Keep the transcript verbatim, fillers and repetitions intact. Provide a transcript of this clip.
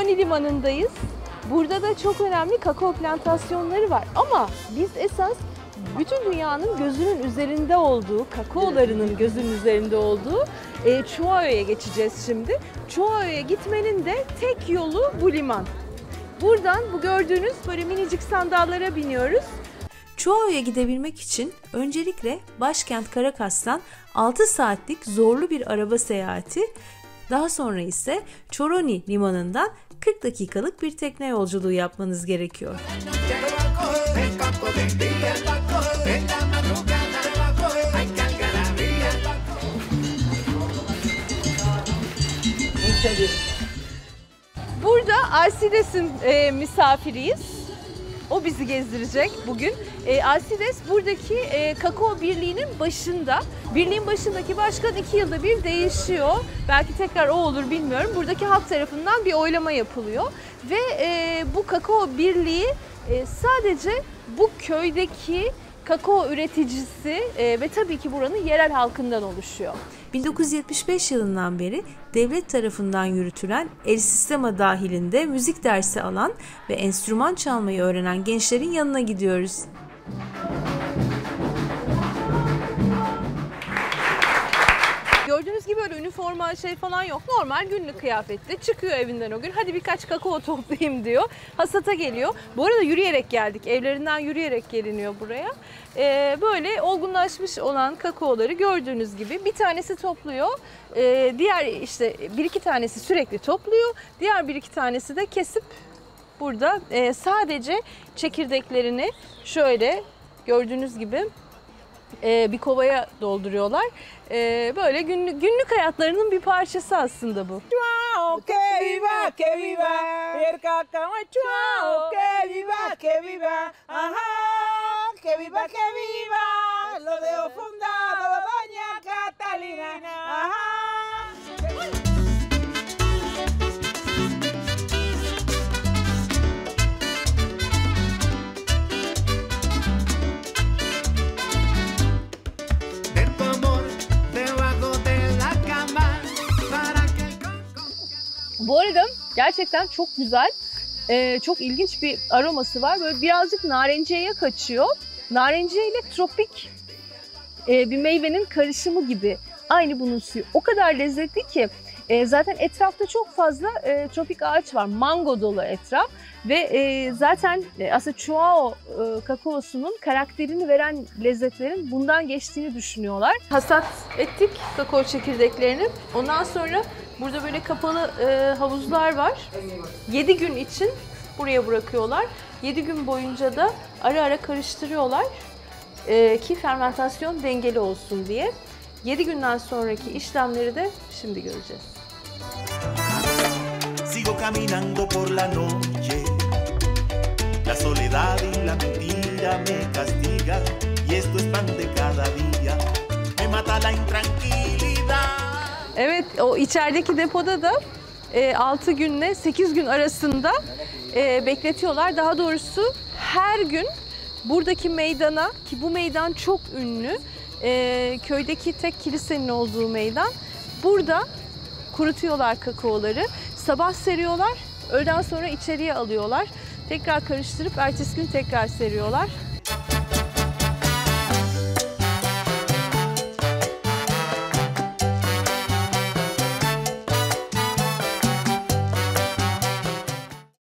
Çoroni Limanı'ndayız. Burada da çok önemli kakao plantasyonları var. Ama biz esas bütün dünyanın gözünün üzerinde olduğu, kakaolarının gözünün üzerinde olduğu e, Chuao'ya geçeceğiz şimdi. Chuao'ya gitmenin de tek yolu bu liman. Buradan bu gördüğünüz böyle minicik sandallara biniyoruz. Chuao'ya gidebilmek için öncelikle başkent Caracas'tan altı saatlik zorlu bir araba seyahati, daha sonra ise Çoroni limanından kırk dakikalık bir tekne yolculuğu yapmanız gerekiyor. Burada Alcides'in e, misafiriyiz. O bizi gezdirecek bugün. E, Alcides buradaki e, kakao birliğinin başında. Birliğin başındaki başkan iki yılda bir değişiyor. Belki tekrar o olur bilmiyorum. Buradaki halk tarafından bir oylama yapılıyor. Ve e, bu kakao birliği e, sadece bu köydeki kakao üreticisi e, ve tabii ki buranın yerel halkından oluşuyor. bin dokuz yüz yetmiş beş yılından beri devlet tarafından yürütülen El Sistema dahilinde müzik dersi alan ve enstrüman çalmayı öğrenen gençlerin yanına gidiyoruz. Gördüğünüz gibi öyle üniforma şey falan yok. Normal günlük kıyafette çıkıyor evinden o gün. Hadi birkaç kakao toplayayım diyor. Hasata geliyor. Bu arada yürüyerek geldik. Evlerinden yürüyerek geliniyor buraya. Ee, böyle olgunlaşmış olan kakaoları gördüğünüz gibi bir tanesi topluyor. Ee, diğer işte bir iki tanesi sürekli topluyor. Diğer bir iki tanesi de kesip burada e, sadece çekirdeklerini şöyle gördüğünüz gibi bir kovaya dolduruyorlar. Böyle günlük, günlük hayatlarının bir parçası aslında bu. Chuao, que viva, que viva, el cacao chuao, que viva, que viva, aha, que viva, que viva, lo dejó fundado doña Catalina, aha. Bu arada gerçekten çok güzel, ee, çok ilginç bir aroması var. Böyle birazcık narenciyeye kaçıyor. Narenciye ile tropik e, bir meyvenin karışımı gibi. Aynı bunun suyu. O kadar lezzetli ki e, zaten etrafta çok fazla e, tropik ağaç var. Mango dolu etraf. Ve e, zaten e, aslında Chuao e, kakaosunun karakterini veren lezzetlerin bundan geçtiğini düşünüyorlar. Hasat ettik kakao çekirdeklerini. Ondan sonra burada böyle kapalı e, havuzlar var. yedi gün için buraya bırakıyorlar. yedi gün boyunca da ara ara karıştırıyorlar e, ki fermentasyon dengeli olsun diye. yedi günden sonraki işlemleri de şimdi göreceğiz. Sigo caminando por la noche. La soledad y la mentira me castigan y esto espante cada día. Me mata la intranquilidad. Evet, o içerideki depoda da e, altı günle sekiz gün arasında e, bekletiyorlar. Daha doğrusu her gün buradaki meydana, ki bu meydan çok ünlü, e, köydeki tek kilisenin olduğu meydan. Burada kurutuyorlar kakaoları. Sabah seriyorlar, öğleden sonra içeriye alıyorlar. Tekrar karıştırıp ertesi gün tekrar seriyorlar.